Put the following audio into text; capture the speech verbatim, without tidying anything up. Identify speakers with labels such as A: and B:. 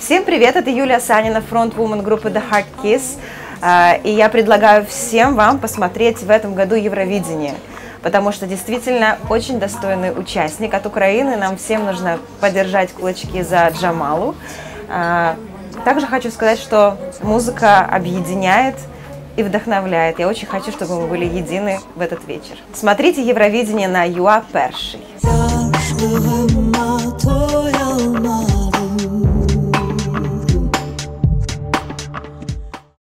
A: Всем привет, это Юлия Санина, фронтвумен группы The Hard Kiss, и я предлагаю всем вам посмотреть в этом году Евровидение, потому что действительно очень достойный участник от Украины, нам всем нужно поддержать кулачки за Джамалу. Также хочу сказать, что музыка объединяет и вдохновляет. Я очень хочу, чтобы мы были едины в этот вечер. Смотрите Евровидение на ю а Перший.